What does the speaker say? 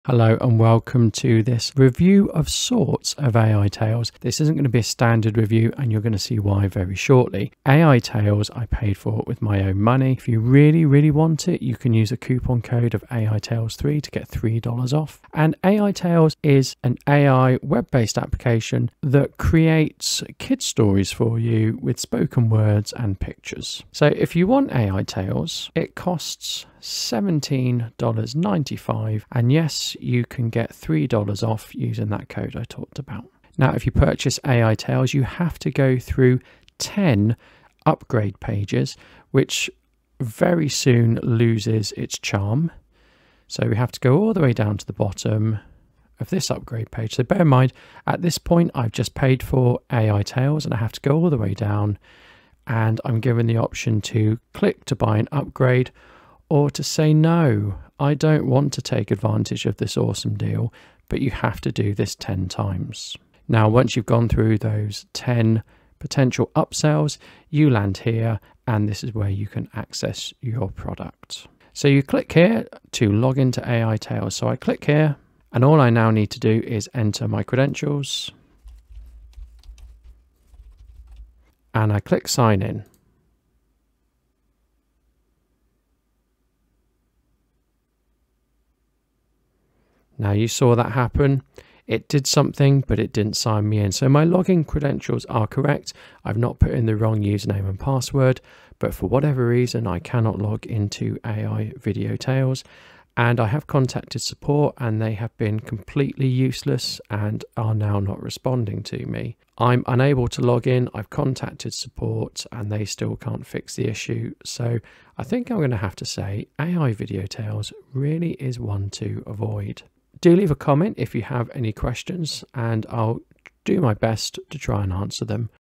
Hello and welcome to this review of sorts of AI Tales. This isn't going to be a standard review and you're going to see why very shortly. AI Tales I paid for with my own money. If you really want it, you can use a coupon code of AI Tales 3 to get $3 off. And AI Tales is an AI web-based application that creates kid stories for you with spoken words and pictures. So if you want AI Tales, it costs $17.95, and yes, you can get $3 off using that code I talked about. Now, if you purchase AI Tales, you have to go through 10 upgrade pages, which very soon loses its charm. So we have to go all the way down to the bottom of this upgrade page. So bear in mind, at this point, I've just paid for AI Tales and I have to go all the way down, and I'm given the option to click to buy an upgrade or to say, no, I don't want to take advantage of this awesome deal, but you have to do this 10 times. Now, once you've gone through those 10 potential upsells, you land here, and this is where you can access your product. So you click here to log into AI Tales. So I click here, and all I now need to do is enter my credentials, and I click sign in. Now you saw that happen. It did something, but it didn't sign me in. So my login credentials are correct. I've not put in the wrong username and password, but for whatever reason, I cannot log into AI Video Tales. And I have contacted support and they have been completely useless and are now not responding to me. I'm unable to log in. I've contacted support and they still can't fix the issue. So I think I'm going to have to say AI Video Tales really is one to avoid. Do leave a comment if you have any questions and I'll do my best to try and answer them.